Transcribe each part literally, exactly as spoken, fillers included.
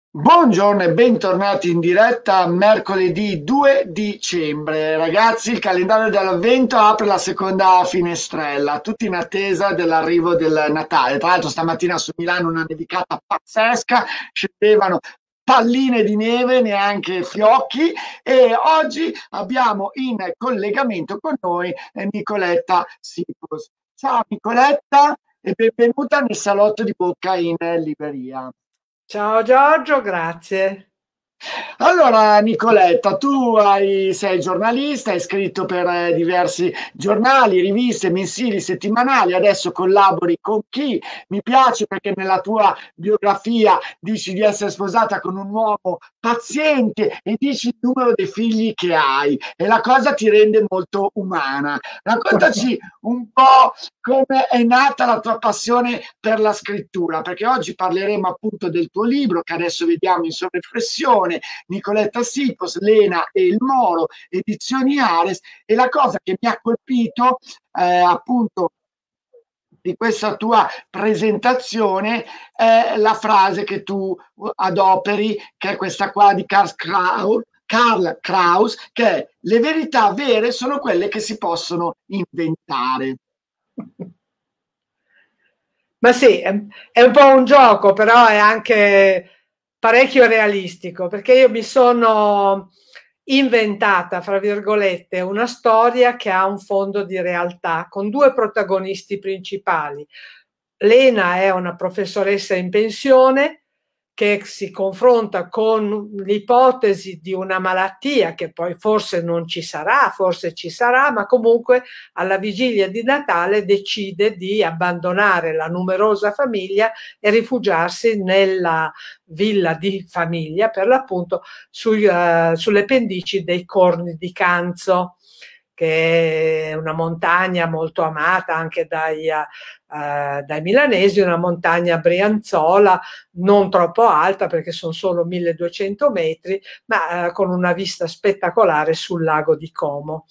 Buongiorno e bentornati in diretta mercoledì due dicembre. Ragazzi, il calendario dell'avvento apre la seconda finestrella, tutti in attesa dell'arrivo del Natale. Tra l'altro stamattina su Milano una nevicata pazzesca, scendevano palline di neve, neanche fiocchi, e oggi abbiamo in collegamento con noi eh, Nicoletta Sipos. Ciao Nicoletta e benvenuta nel salotto di Bocca in Libreria. Ciao Giorgio, grazie. Allora, Nicoletta, tu hai- sei giornalista, hai scritto per eh, diversi giornali, riviste, mensili, settimanali, adesso collabori con chi? Mi piace perché nella tua biografia dici di essere sposata con un uomo paziente e dici il numero dei figli che hai e la cosa ti rende molto umana. Raccontaci un po' come è nata la tua passione per la scrittura, perché oggi parleremo appunto del tuo libro che adesso vediamo in sovrappressione, Nicoletta Sipos, Lena e il Moro, edizioni Ares, e la cosa che mi ha colpito eh, appunto di questa tua presentazione è la frase che tu adoperi, che è questa qua di Karl Kraus, Karl Kraus, che è: le verità vere sono quelle che si possono inventare. Ma sì, è è un po' un gioco, però è anche parecchio realistico, perché io mi sono inventata, fra virgolette, una storia che ha un fondo di realtà, con due protagonisti principali. Lena è una professoressa in pensione che si confronta con l'ipotesi di una malattia che poi forse non ci sarà, forse ci sarà, ma comunque alla vigilia di Natale decide di abbandonare la numerosa famiglia e rifugiarsi nella villa di famiglia, per l'appunto sui, uh, sulle pendici dei Corni di Canzo, che è una montagna molto amata anche dai, uh, dai milanesi, una montagna brianzola, non troppo alta perché sono solo milleduecento metri, ma uh, con una vista spettacolare sul lago di Como.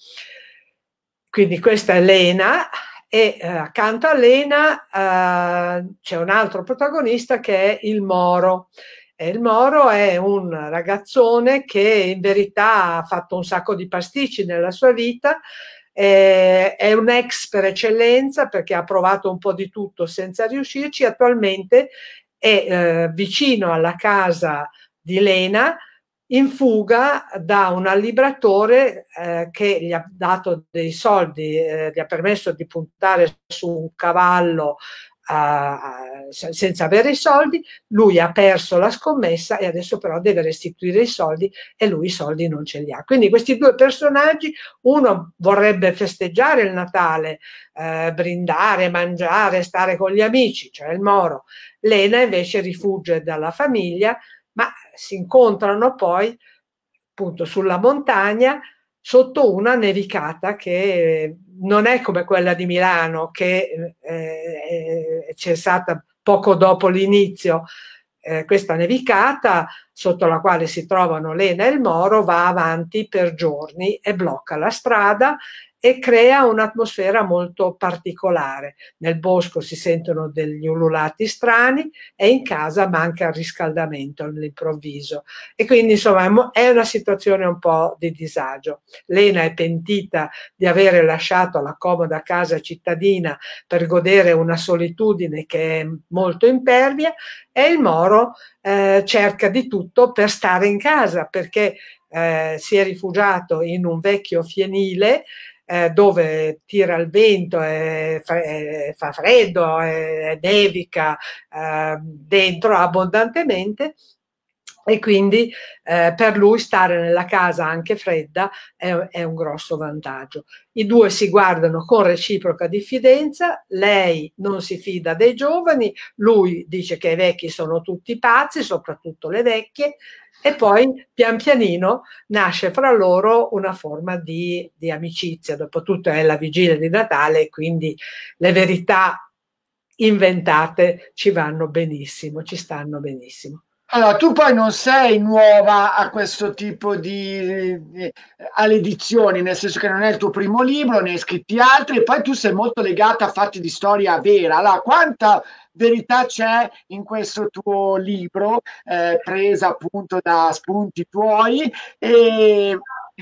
Quindi questa è Lena e eh, accanto a Lena eh, c'è un altro protagonista che è il Moro. E il Moro è un ragazzone che in verità ha fatto un sacco di pasticci nella sua vita, eh, è un ex per eccellenza perché ha provato un po' di tutto senza riuscirci. Attualmente è eh, vicino alla casa di Lena, in fuga da un allibratore eh, che gli ha dato dei soldi, eh, gli ha permesso di puntare su un cavallo eh, senza avere i soldi. Lui ha perso la scommessa e adesso però deve restituire i soldi e lui i soldi non ce li ha. Quindi questi due personaggi, uno vorrebbe festeggiare il Natale, eh, brindare, mangiare, stare con gli amici, cioè il Moro. Lena invece rifugge dalla famiglia, ma si incontrano poi appunto sulla montagna sotto una nevicata che non è come quella di Milano, che eh, c'è stata poco dopo l'inizio. Eh, questa nevicata, sotto la quale si trovano Lena e il Moro, va avanti per giorni e blocca la strada e crea un'atmosfera molto particolare. Nel bosco si sentono degli ululati strani e in casa manca il riscaldamento all'improvviso. E quindi insomma è una situazione un po' di disagio. Lena è pentita di avere lasciato la comoda casa cittadina per godere una solitudine che è molto impervia, e il Moro eh, cerca di tutto per stare in casa, perché eh, si è rifugiato in un vecchio fienile eh, dove tira il vento, e fa, e fa freddo, e nevica eh, dentro abbondantemente, e quindi eh, per lui stare nella casa anche fredda è, è un grosso vantaggio. I due si guardano con reciproca diffidenza, lei non si fida dei giovani, lui dice che i vecchi sono tutti pazzi, soprattutto le vecchie, e poi pian pianino nasce fra loro una forma di, di amicizia. Dopotutto è la vigilia di Natale, quindi le verità inventate ci vanno benissimo, ci stanno benissimo. Allora, tu poi non sei nuova a questo tipo di, di- alle edizioni, nel senso che non è il tuo primo libro, ne hai scritti altri, e poi tu sei molto legata a fatti di storia vera. Allora, quanta verità c'è in questo tuo libro, eh, presa appunto da spunti tuoi. E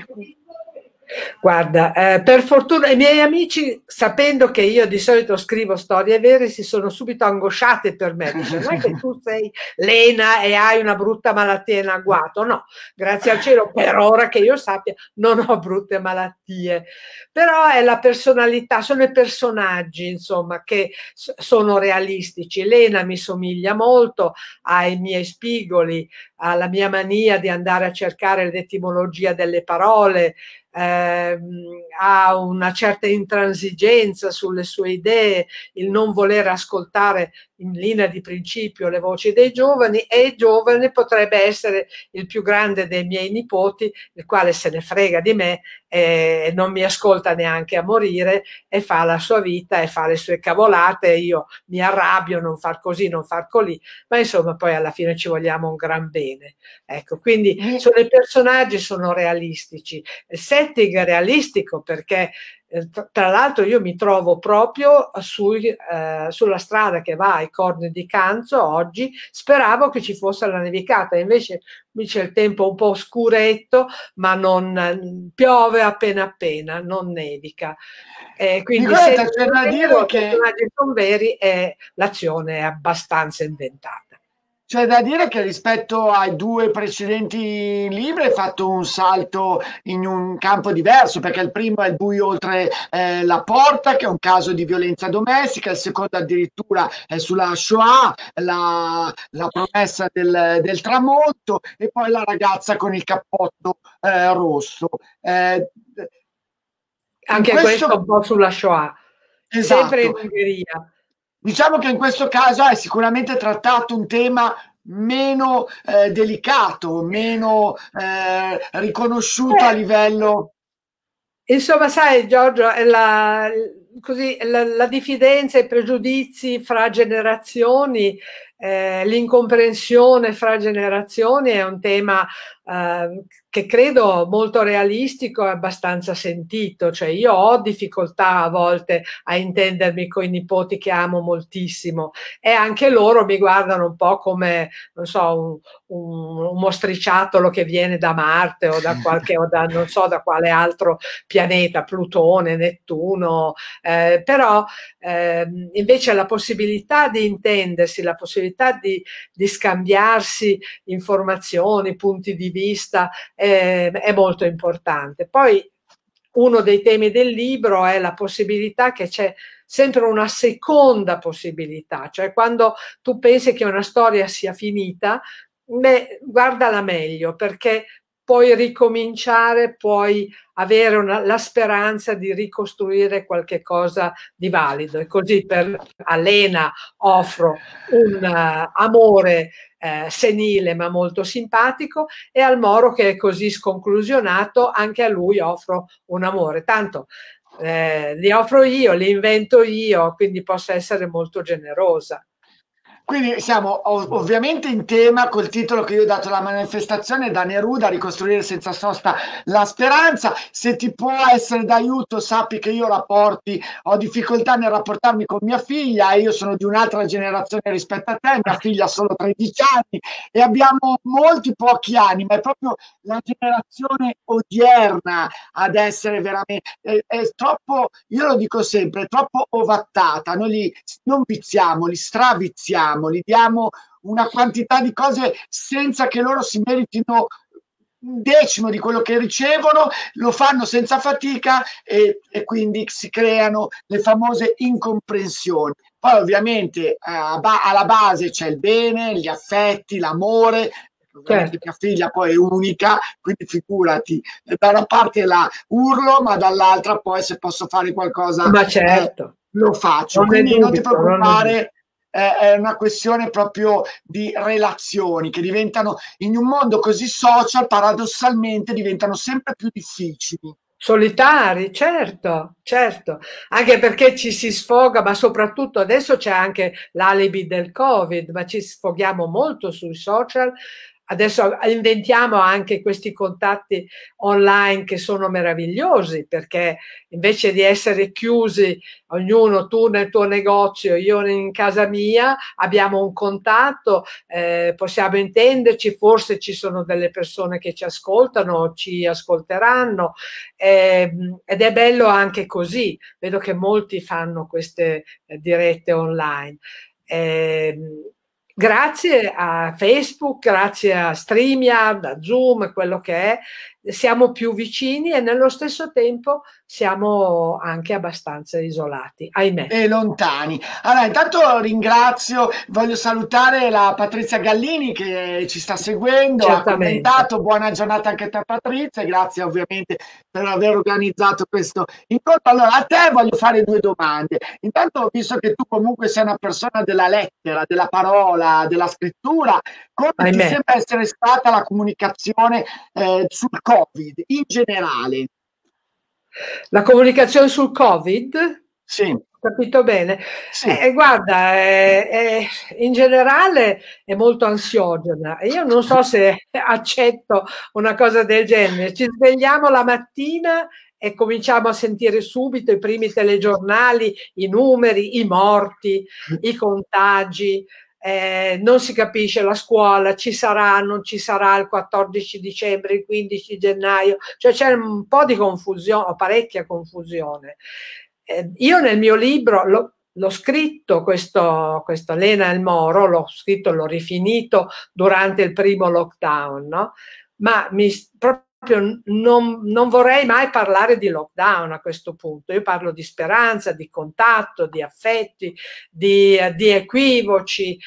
Guarda, eh, per fortuna i miei amici, sapendo che io di solito scrivo storie vere, si sono subito angosciati per me. Dice, non è che tu sei lena e hai una brutta malattia in agguato. No, grazie al cielo, per ora che io sappia, non ho brutte malattie. Però è la personalità, sono i personaggi, insomma, che sono realistici. Lena mi somiglia molto ai miei spigoli, alla mia mania di andare a cercare l'etimologia delle parole, eh, ha una certa intransigenza sulle sue idee, il non voler ascoltare in linea di principio le voci dei giovani, e il giovane potrebbe essere il più grande dei miei nipoti, il quale se ne frega di me e non mi ascolta neanche a morire e fa la sua vita e fa le sue cavolate, e io mi arrabbio, non far così, non far colì, ma insomma poi alla fine ci vogliamo un gran bene. Ecco, quindi sono, i personaggi sono realistici, il setting è realistico perché eh, tra l'altro io mi trovo proprio sui, eh, sulla strada che va ai Corni di Canzo oggi. Speravo che ci fosse la nevicata, invece qui c'è il tempo un po' scuretto, ma non piove appena appena, non nevica. Eh, quindi se c'è da dire che i personaggi sono veri e l'azione è abbastanza inventata. C'è da dire che rispetto ai due precedenti libri hai fatto un salto in un campo diverso, perché il primo è Il buio oltre eh, la porta, che è un caso di violenza domestica, il secondo addirittura è sulla Shoah, la, la promessa del, del tramonto, e poi La ragazza con il cappotto eh, rosso. Eh, Anche questo... questo un po' sulla Shoah, esatto. Sempre in Ungheria. Diciamo che in questo caso hai sicuramente trattato un tema meno eh, delicato, meno eh, riconosciuto eh, a livello... Insomma, sai Giorgio, è la, così, la, la diffidenza e i pregiudizi fra generazioni, eh, l'incomprensione fra generazioni è un tema eh, che credo molto realistico e abbastanza sentito. Cioè, io ho difficoltà a volte a intendermi con i nipoti che amo moltissimo, e anche loro mi guardano un po' come, non so, un, un, un mostriciattolo che viene da Marte o da qualche, o da non so da quale altro pianeta, Plutone, Nettuno, eh, però eh, invece la possibilità di intendersi, la possibilità di, di scambiarsi informazioni, punti di vista eh, è molto importante. Poi uno dei temi del libro è la possibilità che c'è sempre una seconda possibilità, cioè quando tu pensi che una storia sia finita, beh, guardala meglio, perché puoi ricominciare, puoi avere una, la speranza di ricostruire qualche cosa di valido. E così per Lena offro un uh, amore eh, senile ma molto simpatico, e al Moro, che è così sconclusionato, anche a lui offro un amore. Tanto eh, li offro io, li invento io, quindi posso essere molto generosa. Quindi siamo ov ovviamente in tema col titolo che io ho dato alla manifestazione, da Neruda a ricostruire senza sosta la speranza. Se ti può essere d'aiuto, sappi che io rapporti, ho difficoltà nel rapportarmi con mia figlia, e io sono di un'altra generazione rispetto a te, mia figlia ha solo tredici anni e abbiamo molti pochi anni, ma è proprio la generazione odierna ad essere veramente, è, è troppo, io lo dico sempre, è troppo ovattata, noi li non viziamo, li straviziamo, li diamo una quantità di cose senza che loro si meritino un decimo di quello che ricevono, lo fanno senza fatica, e, e quindi si creano le famose incomprensioni. Poi ovviamente alla base c'è il bene, gli affetti, l'amore. Certo. Mia figlia poi è unica, quindi figurati, da una parte la urlo, ma dall'altra poi se posso fare qualcosa ma certo. eh, lo faccio. Non Quindi dubito, non ti preoccupare, non è una questione proprio di relazioni che diventano, in un mondo così social, paradossalmente diventano sempre più difficili. Solitari, certo, certo, anche perché ci si sfoga, ma soprattutto adesso c'è anche l'alibi del Covid, ma ci sfoghiamo molto sui social, adesso inventiamo anche questi contatti online che sono meravigliosi, perché invece di essere chiusi, ognuno, tu nel tuo negozio, io in casa mia, abbiamo un contatto, eh, possiamo intenderci, forse ci sono delle persone che ci ascoltano, ci ascolteranno, eh, ed è bello anche così. Vedo che molti fanno queste eh, dirette online. Eh, grazie a Facebook, grazie a StreamYard, a Zoom, quello che è, siamo più vicini e nello stesso tempo siamo anche abbastanza isolati, ahimè. E lontani. Allora, intanto ringrazio, voglio salutare la Patrizia Gallini che ci sta seguendo, ha Certamente. commentato. Buona giornata anche a te, Patrizia, grazie ovviamente per aver organizzato questo incontro. Allora, a te voglio fare due domande. Intanto, visto che tu comunque sei una persona della lettera, della parola, della scrittura, come ti Ahimè. sembra essere stata la comunicazione eh, sul Covid in generale? La comunicazione sul Covid? Sì. Capito bene? Sì. Eh, guarda, eh, eh, in generale è molto ansiogena e io non so se accetto una cosa del genere. Ci svegliamo la mattina e cominciamo a sentire subito i primi telegiornali, i numeri, i morti, i contagi. Eh, non si capisce la scuola, ci sarà, non ci sarà il quattordici dicembre, il quindici gennaio, cioè c'è un po' di confusione, parecchia confusione. Eh, io nel mio libro l'ho scritto, questo, questo Lena El Moro, l'ho scritto, l'ho rifinito durante il primo lockdown, no? Ma mi proprio non, non vorrei mai parlare di lockdown a questo punto. Io parlo di speranza, di contatto, di affetti, di, di equivoci,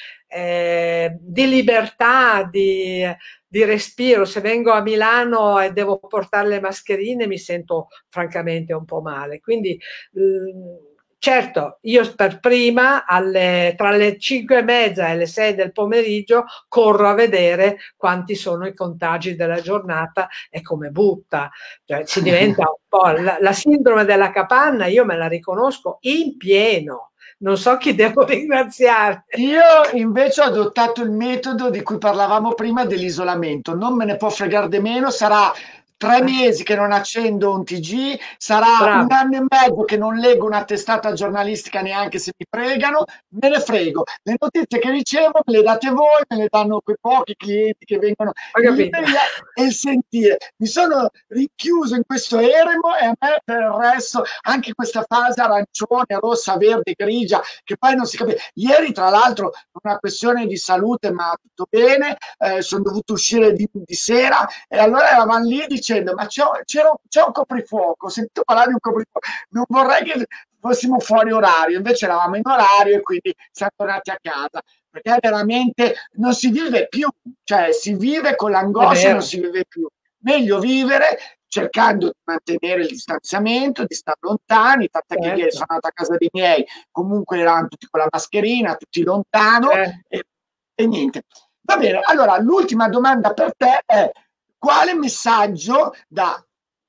eh, di libertà, di, di respiro. Se vengo a Milano e devo portare le mascherine mi sento francamente un po' male. Quindi mh, certo, io per prima alle, tra le cinque e mezza e le sei del pomeriggio corro a vedere quanti sono i contagi della giornata e come butta. Cioè, si diventa un po' la, la sindrome della capanna, io me la riconosco in pieno. Non so chi devo ringraziare. Io invece ho adottato il metodo di cui parlavamo prima dell'isolamento, non me ne può fregare di meno, sarà tre mesi che non accendo un T G, sarà un Bravo. anno e mezzo che non leggo una testata giornalistica neanche se mi pregano, me ne frego. Le notizie che ricevo me le date voi, me le danno quei pochi clienti che vengono Ho in capito. libreria e il sentire. Mi sono rinchiuso in questo eremo e a me per il resto anche questa fase arancione, rossa, verde, grigia, che poi non si capisce. Ieri tra l'altro per una questione di salute, ma tutto bene, eh, sono dovuto uscire di, di sera e allora eravamo lì dicendo ma c'è, c'è un coprifuoco, ho sentito parlare di un coprifuoco, non vorrei che fossimo fuori orario, invece eravamo in orario e quindi siamo tornati a casa, perché veramente non si vive più, cioè si vive con l'angoscia e non si vive più. Meglio vivere cercando di mantenere il distanziamento, di stare lontani, tant'è che ieri sono andato a casa dei miei, comunque erano tutti con la mascherina, tutti lontano, certo. e, e niente. Va bene, allora l'ultima domanda per te è quale messaggio da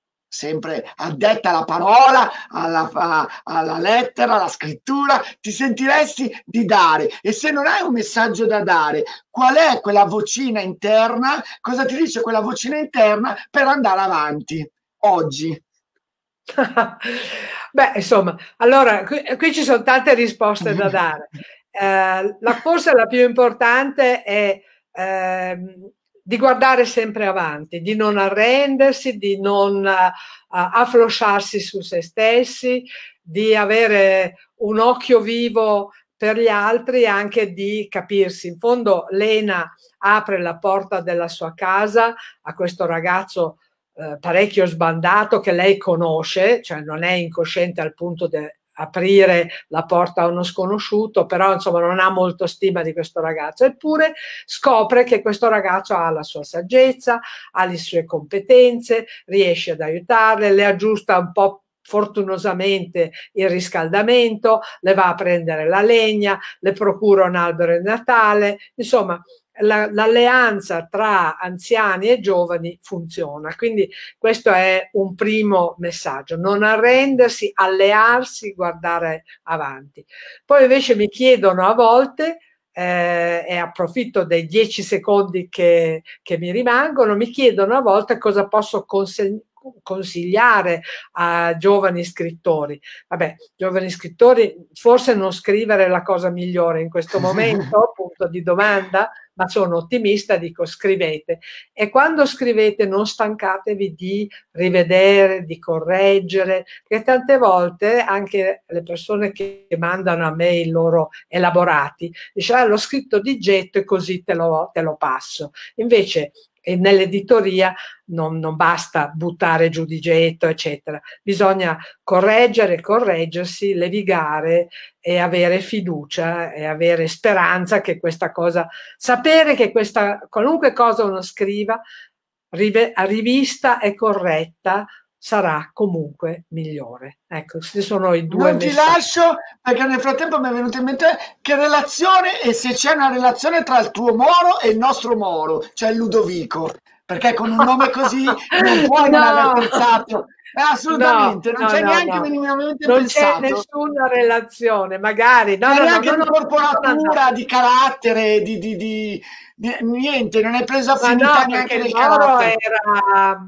sempre addetta alla parola, alla, a, alla lettera, alla scrittura, ti sentiresti di dare? E se non hai un messaggio da dare, qual è quella vocina interna? Cosa ti dice quella vocina interna per andare avanti oggi? Beh, insomma, allora qui, qui ci sono tante risposte da dare. Eh, la, forse la più importante è eh, di guardare sempre avanti, di non arrendersi, di non uh, afflosciarsi su se stessi, di avere un occhio vivo per gli altri e anche di capirsi. In fondo Lena apre la porta della sua casa a questo ragazzo eh, parecchio sbandato che lei conosce, cioè non è incosciente al punto di aprire la porta a uno sconosciuto, però insomma non ha molto stima di questo ragazzo, eppure scopre che questo ragazzo ha la sua saggezza, ha le sue competenze, riesce ad aiutarle, le aggiusta un po' fortunosamente il riscaldamento, le va a prendere la legna, le procura un albero di Natale, insomma l'alleanza tra anziani e giovani funziona. Quindi questo è un primo messaggio: non arrendersi, allearsi, guardare avanti. Poi invece mi chiedono a volte eh, e approfitto dei dieci secondi che, che mi rimangono, mi chiedono a volte cosa posso consegnare consigliare a giovani scrittori. Vabbè, giovani scrittori, forse non scrivere è la cosa migliore in questo momento, punto di domanda, ma sono ottimista, dico scrivete. E quando scrivete non stancatevi di rivedere, di correggere, perché tante volte anche le persone che mandano a me i loro elaborati, dice ah, l'ho scritto di getto e così te lo, te lo passo. Invece e nell'editoria non, non basta buttare giù di getto, eccetera. Bisogna correggere, correggersi, levigare e avere fiducia e avere speranza che questa cosa, sapere che questa, qualunque cosa uno scriva, rivista e corretta, sarà comunque migliore. Ecco, questi sono i due Non ti messaggi. lascio perché nel frattempo mi è venuto in mente che relazione e se c'è una relazione tra il tuo Moro e il nostro Moro, cioè Ludovico, perché con un nome così non puoi non aver No, pensato. Eh, no, assolutamente, non no, c'è no, neanche no. minimamente Non c'è pensato. nessuna relazione, magari. No, Ma no, no, neanche no, di no, no, no. corporatura, di carattere, di, di, di, di- niente, non hai preso Ma affinità no, perché neanche il del Moro carattere. era,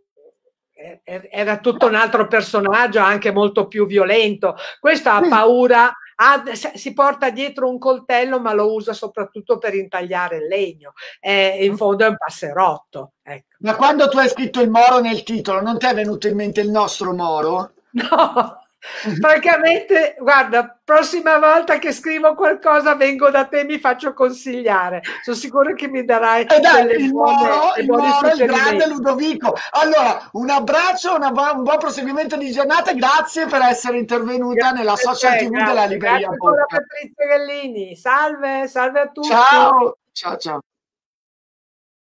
era tutto un altro personaggio, anche molto più violento. Questo ha paura, ha, si porta dietro un coltello, ma lo usa soprattutto per intagliare il legno. E in fondo è un passerotto. Ecco. Ma quando tu hai scritto il Moro nel titolo, non ti è venuto in mente il nostro Moro? No, francamente, guarda, prossima volta che scrivo qualcosa vengo da te e mi faccio consigliare. Sono sicura che mi darai E dai, delle il buone, Moro, dei il buoni Moro, il grande suggerimenti. Ludovico. Allora, un abbraccio, una bu- un buon proseguimento di giornata e grazie per essere intervenuta nella Grazie a social te, T V della grazie. Libreria Grazie ancora Bocca. Patrizia Gallini. Salve, salve a tutti. Ciao, ciao, ciao.